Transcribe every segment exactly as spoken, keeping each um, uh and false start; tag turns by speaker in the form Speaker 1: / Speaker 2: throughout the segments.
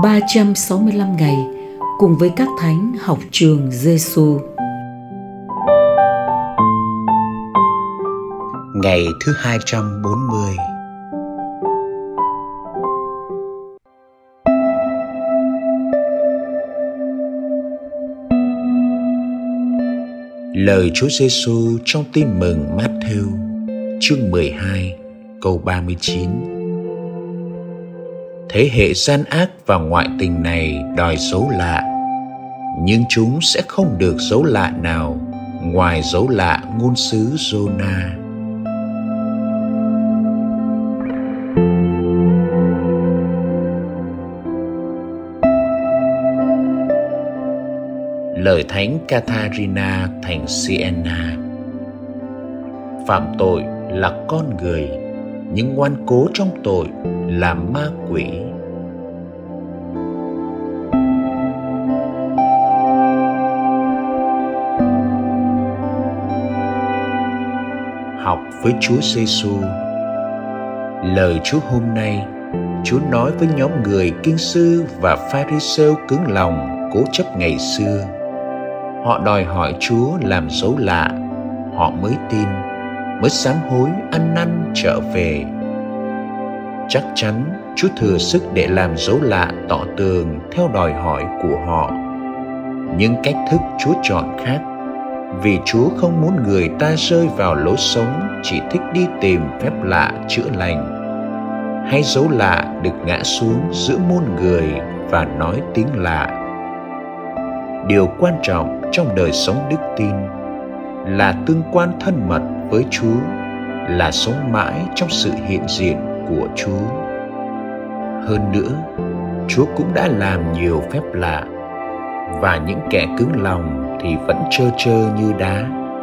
Speaker 1: ba trăm sáu mươi lăm ngày cùng với các thánh học trường Giêsu.
Speaker 2: Ngày thứ hai trăm bốn mươi. Lời Chúa Giêsu trong Tin mừng Matthew, chương mười hai, câu ba mươi chín. Thế hệ gian ác và ngoại tình này đòi dấu lạ, nhưng chúng sẽ không được dấu lạ nào ngoài dấu lạ ngôn sứ Giô-na. Lời Thánh Catharina thành Siena. Phạm tội là con người, nhưng ngoan cố trong tội là ma quỷ. Học với Chúa Giêsu. Lời Chúa hôm nay, Chúa nói với nhóm người kinh sư và Pha-ri-sêu cứng lòng cố chấp ngày xưa. Họ đòi hỏi Chúa làm dấu lạ, họ mới tin, mới sám hối ăn năn trở về. Chắc chắn Chúa thừa sức để làm dấu lạ tỏ tường theo đòi hỏi của họ. Nhưng cách thức Chúa chọn khác, vì Chúa không muốn người ta rơi vào lối sống chỉ thích đi tìm phép lạ chữa lành, hay dấu lạ được ngã xuống giữa muôn người và nói tiếng lạ. Điều quan trọng trong đời sống đức tin là tương quan thân mật với Chúa, là sống mãi trong sự hiện diện của Chúa. Hơn nữa, Chúa cũng đã làm nhiều phép lạ, và những kẻ cứng lòng thì vẫn trơ trơ như đá.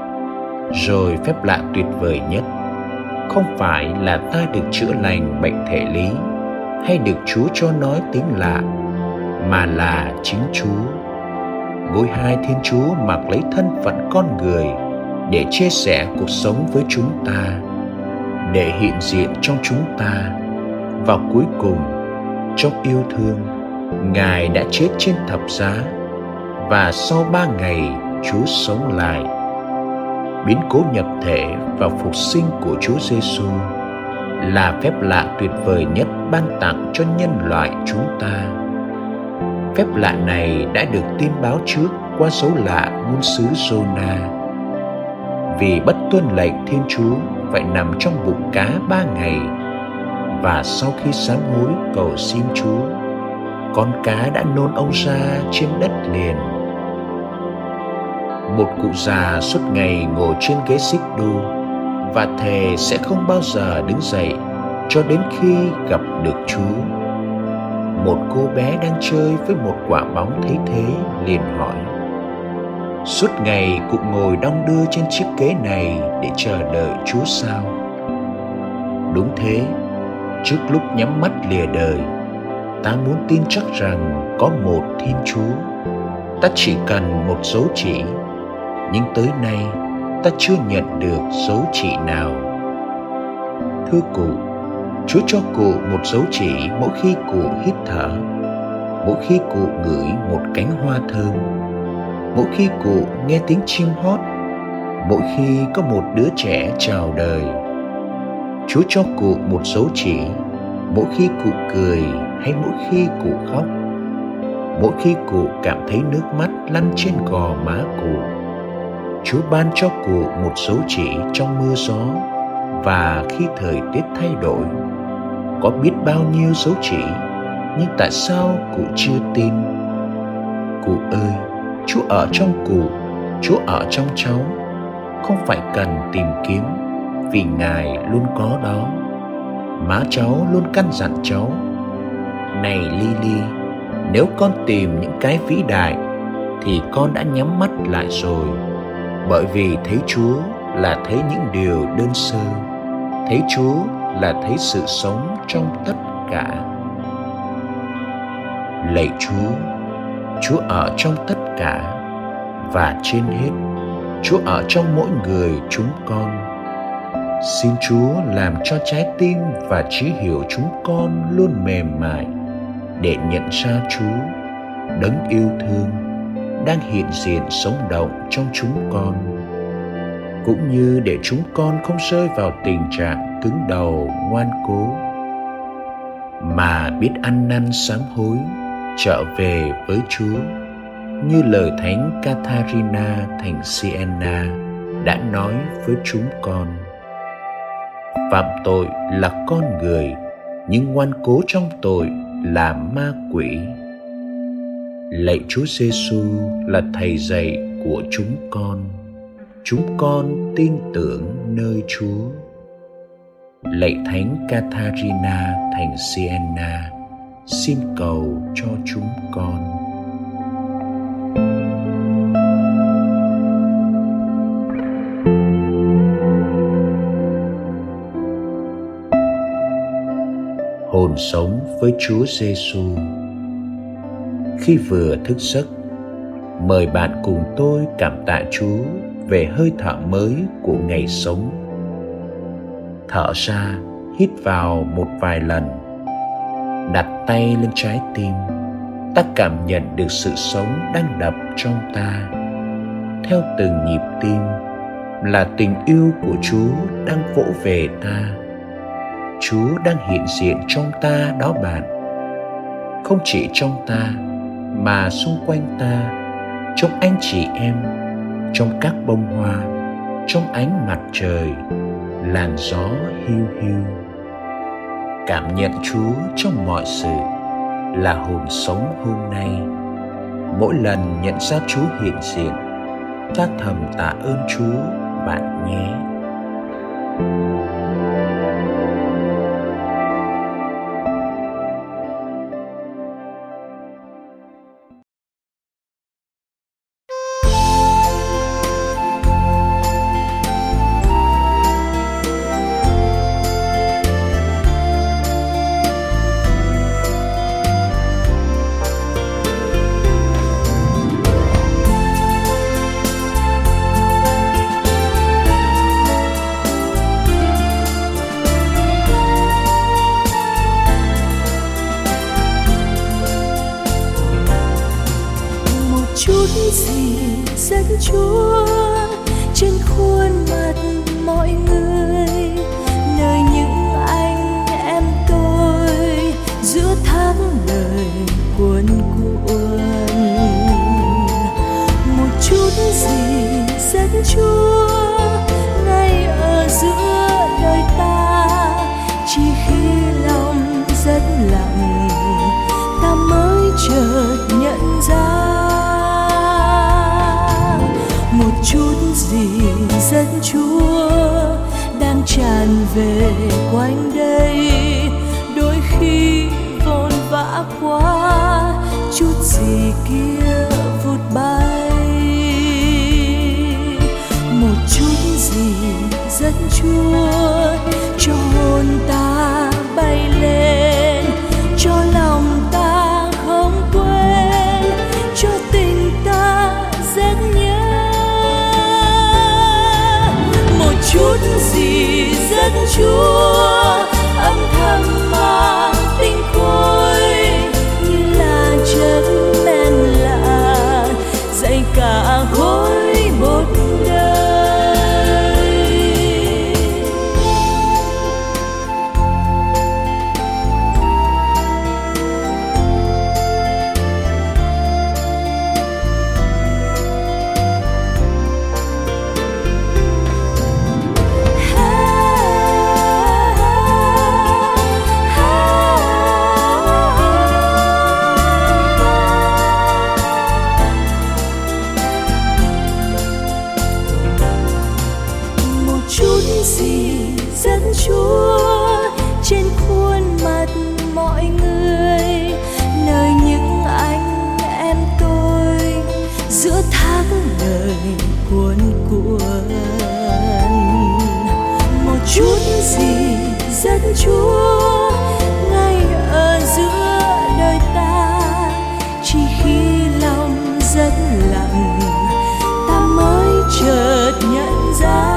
Speaker 2: Rồi phép lạ tuyệt vời nhất không phải là ta được chữa lành bệnh thể lý hay được Chúa cho nói tiếng lạ, mà là chính Chúa. Ngôi hai Thiên Chúa mặc lấy thân phận con người để chia sẻ cuộc sống với chúng ta, để hiện diện trong chúng ta. Và cuối cùng, trong yêu thương, Ngài đã chết trên thập giá, và sau ba ngày Chúa sống lại. Biến cố nhập thể và phục sinh của Chúa Giêsu là phép lạ tuyệt vời nhất ban tặng cho nhân loại chúng ta. Phép lạ này đã được tin báo trước qua dấu lạ ngôn sứ Giô-na. Vì bất tuân lệnh Thiên Chúa phải nằm trong bụng cá ba ngày, và sau khi sám hối cầu xin Chúa, con cá đã nôn ông ra trên đất liền. Một cụ già suốt ngày ngồi trên ghế xích đu và thề sẽ không bao giờ đứng dậy cho đến khi gặp được Chúa. Một cô bé đang chơi với một quả bóng thấy thế liền hỏi: suốt ngày cụ ngồi đong đưa trên chiếc ghế này để chờ đợi Chúa sao? Đúng thế, trước lúc nhắm mắt lìa đời, ta muốn tin chắc rằng có một Thiên Chúa. Ta chỉ cần một dấu chỉ, nhưng tới nay ta chưa nhận được dấu chỉ nào. Thưa cụ, Chúa cho cụ một dấu chỉ mỗi khi cụ hít thở, mỗi khi cụ ngửi một cánh hoa thơm, mỗi khi cụ nghe tiếng chim hót, mỗi khi có một đứa trẻ chào đời. Chúa cho cụ một dấu chỉ mỗi khi cụ cười hay mỗi khi cụ khóc, mỗi khi cụ cảm thấy nước mắt lăn trên gò má cụ. Chúa ban cho cụ một dấu chỉ trong mưa gió và khi thời tiết thay đổi. Có biết bao nhiêu dấu chỉ, nhưng tại sao cụ chưa tin? Cụ ơi, Chúa ở trong cụ, Chúa ở trong cháu. Không phải cần tìm kiếm, vì Ngài luôn có đó. Má cháu luôn căn dặn cháu: này Lily, nếu con tìm những cái vĩ đại thì con đã nhắm mắt lại rồi, bởi vì thấy Chúa là thấy những điều đơn sơ, thấy Chúa là thấy sự sống trong tất cả. Lạy Chúa, Chúa ở trong tất cả, và trên hết, Chúa ở trong mỗi người chúng con. Xin Chúa làm cho trái tim và trí hiểu chúng con luôn mềm mại, để nhận ra Chúa, đấng yêu thương, đang hiện diện sống động trong chúng con, cũng như để chúng con không rơi vào tình trạng cứng đầu ngoan cố, mà biết ăn năn sám hối, trở về với Chúa, như lời Thánh Catharina thành Siena đã nói với chúng con. Phạm tội là con người, nhưng ngoan cố trong tội là ma quỷ. Lạy Chúa Giêsu là thầy dạy của chúng con, chúng con tin tưởng nơi Chúa. Lạy Thánh Catharina thành Siena, xin cầu cho chúng con. Hồn sống với Chúa Giêsu. Khi vừa thức giấc, mời bạn cùng tôi cảm tạ Chúa về hơi thở mới của ngày sống. Thở ra, hít vào một vài lần, đặt tay lên trái tim. Ta cảm nhận được sự sống đang đập trong ta. Theo từng nhịp tim là tình yêu của Chúa đang vỗ về ta. Chúa đang hiện diện trong ta đó bạn. Không chỉ trong ta, mà xung quanh ta, trong anh chị em, trong các bông hoa, trong ánh mặt trời, làn gió hiu hiu. Cảm nhận Chúa trong mọi sự là hồn sống hôm nay. Mỗi lần nhận ra Chúa hiện diện, ta thầm tạ ơn Chúa bạn nhé.
Speaker 3: Chút gì dẫn Chúa trên khuôn mặt mọi người, nơi những anh em tôi giữa tháng đời cuồn cuộn. Một chút gì dẫn Chúa ngay ở giữa đời ta, chỉ khi lòng rất lặng ta mới chợt nhận ra. Một chút gì dẫn Chúa đang tràn về quanh đây, đôi khi vội vã quá, chút gì kia vụt bay. Một chút gì dẫn Chúa cho hồn ta bay lên, cho lòng ta không quên, cho tình ta rất nhớ. Chút gì dẫn Chúa âm thầm mang tinh khôi, như là chất men lạ dạy cả khối một đời. Gì dẫn Chúa trên khuôn mặt mọi người, nơi những anh em tôi giữa tháng đời cuồn cuộn. Một chút gì dẫn Chúa ngay ở giữa đời ta, chỉ khi lòng rất lặng ta mới chợt nhận ra.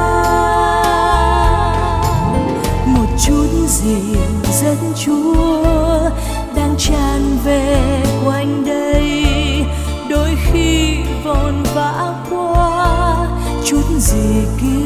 Speaker 3: Chút gì dẫn Chúa đang tràn về gì kia